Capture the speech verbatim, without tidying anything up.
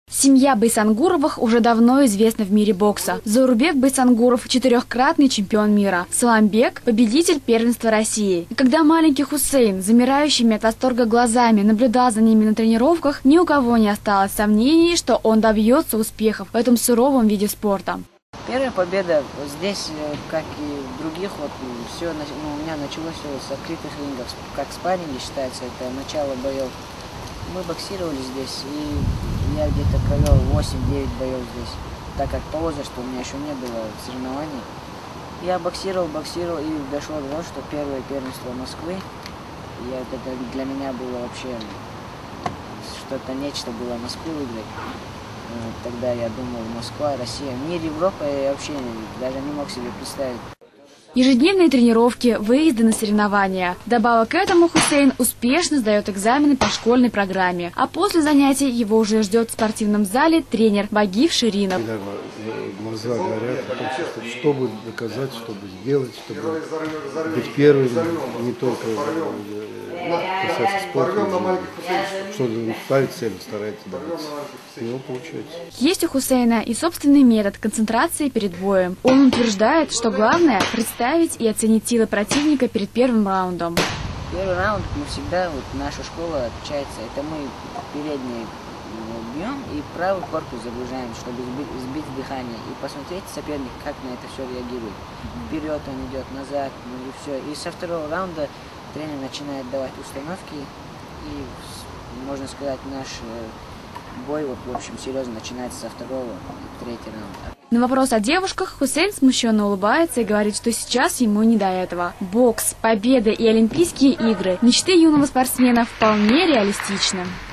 Семья Байсангуровых уже давно известна в мире бокса. Заурбек Байсангуров – четырехкратный чемпион мира. Саламбек – победитель первенства России. И когда маленький Хусейн, замирающими от восторга глазами, наблюдал за ними на тренировках, ни у кого не осталось сомнений, что он добьется успехов в этом суровом виде спорта. Первая победа здесь, как и в других, вот все, ну, у меня началось все с открытых рингов, как спарринги считается, это начало боев. Мы боксировали здесь, и я где-то провел восемь-девять боев здесь, так как по возрасту у меня еще не было соревнований. Я боксировал, боксировал, и дошло до того, что первое первенство Москвы, и это для меня было вообще что-то, нечто было Москву выиграть. Тогда я думал, Москва, Россия, мир, Европа, я вообще даже не мог себе представить. Ежедневные тренировки, выезды на соревнования. Добавок к этому Хусейн успешно сдает экзамены по школьной программе. А после занятий его уже ждет в спортивном зале тренер Багив Ширинов. Когда глаза горят, чтобы доказать, чтобы сделать, чтобы быть первым, не только касаться спорта, что ставить цель, старается добиться. Его получается. Есть у Хусейна и собственный метод концентрации перед боем. Он утверждает, что главное – представить и оценить силы противника перед первым раундом. Первый раунд мы всегда, вот наша школа отличается, это мы передний бьем и правый корпус загружаем, чтобы сбить, сбить дыхание и посмотреть соперник, как на это все реагирует. Вперед он идет, назад, ну и все. И со второго раунда тренер начинает давать установки, и, можно сказать, наш бой, вот, в общем, серьезно начинается со второго и третьего раунда. На вопрос о девушках Хусейн смущенно улыбается и говорит, что сейчас ему не до этого. Бокс, победа и Олимпийские игры – мечты юного спортсмена вполне реалистичны.